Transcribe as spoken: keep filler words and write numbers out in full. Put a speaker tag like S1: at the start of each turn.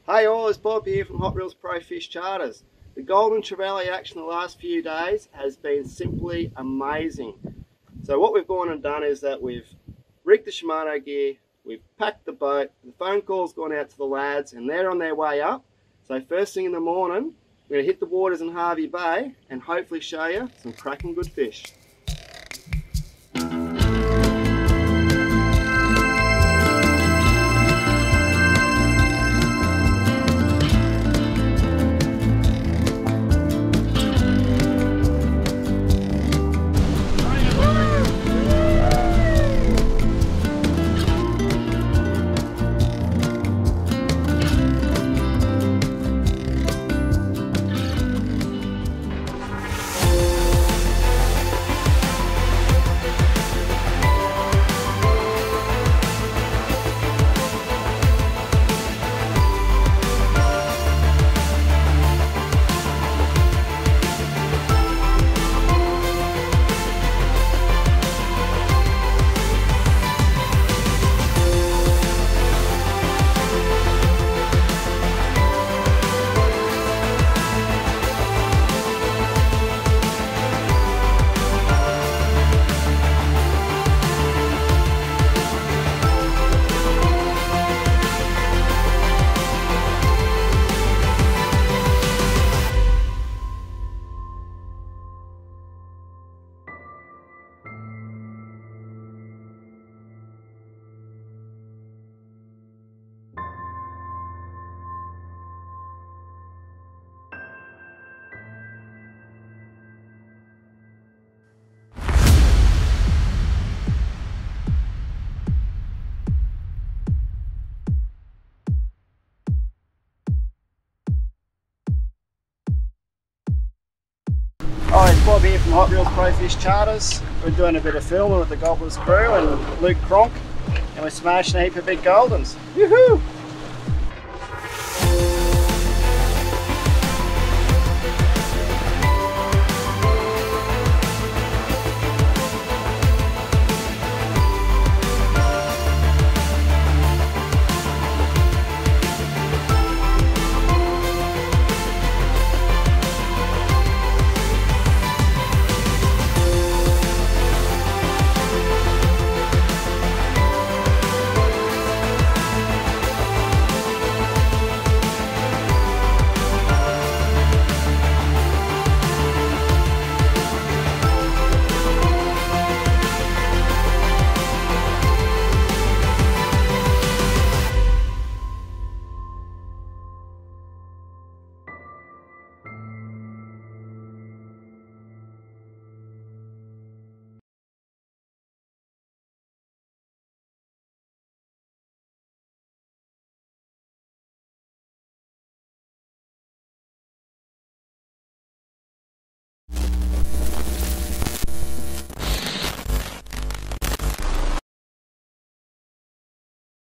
S1: Hey all, it's Bob here from Hot Reels Pro Fish Charters. The Golden Trevally action the last few days has been simply amazing. So what we've gone and done is that we've rigged the Shimano gear, we've packed the boat, the phone call's gone out to the lads and they're on their way up. So first thing in the morning, we're going to hit the waters in Hervey Bay and hopefully show you some cracking good fish. Hi, it's Bob here from Hot Reels Pro Fish Charters. We're doing a bit of filming with the Goblins crew and Luke Cronk, and we're smashing a heap of big Goldens. Woohoo!